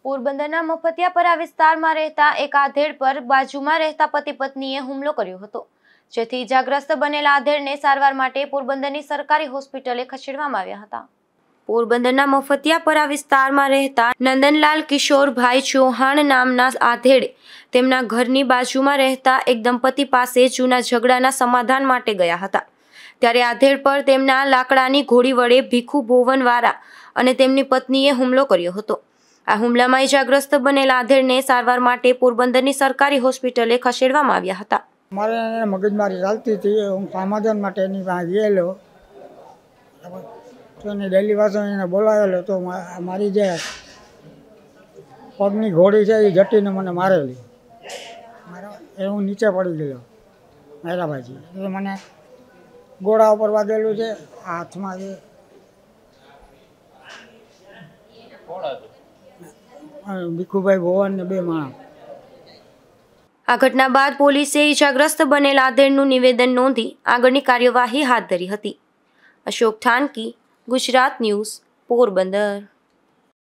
પોરબંદરના મફતિયાપરા વિસ્તારમાં રહેતા એક આધેડ પર બાજુમાં રહેતા પતિ પત્નીએ હુમલો કર્યો હતો, જેથી ઇજાગ્રસ્ત બનેલા આધેડને સારવાર માટે પોરબંદરની સરકારી હોસ્પિટલે ખસેડવામાં આવ્યા હતા। પોરબંદરના મફતિયાપરા વિસ્તારમાં રહેતા નંદનલાલ કિશોરભાઈ ચૌહાણ નામના આધેડ તેમના ઘરની બાજુમાં રહેતા એક દંપતી પાસે જૂના ઝઘડાના સમાધાન માટે ગયા હતા, ત્યારે આધેડ પર તેમના લાકડાની ઘોડી વડે ભીખુ ભોવનવાળા અને તેમની પત્નીએ હુમલો કર્યો હતો। આ હુમલામાં ઇજાગ્રસ્ત બનેલા આધેડને સારવાર માટે પોરબંદરની સરકારી હોસ્પિટલે ખસેડવામાં આવ્યા હતા। મારે મગજમારી ચાલતી હતી, હું સમાધાન માટે એની પાસે ગયેલો તો એને ડેલી વાસો એને બોલાવેલો તો મારી જે પગની ઘોડી છે એ જટીને મને મારેલી, એ હું નીચે પડી ગયો મારા ભાજી, એ મને ગોળા ઉપર વાગેલું છે, હાથમાં છે ભીખુભાઈ ભોવન ને 2 માણસ। આ ઘટના બાદ પોલીસે ઇજાગ્રસ્ત બનેલા આધેડનું નિવેદન નોંધી આગળની કાર્યવાહી હાથ ધરી હતી। અશોક ઠાનકી, ગુજરાત ન્યૂઝ, પોરબંદર।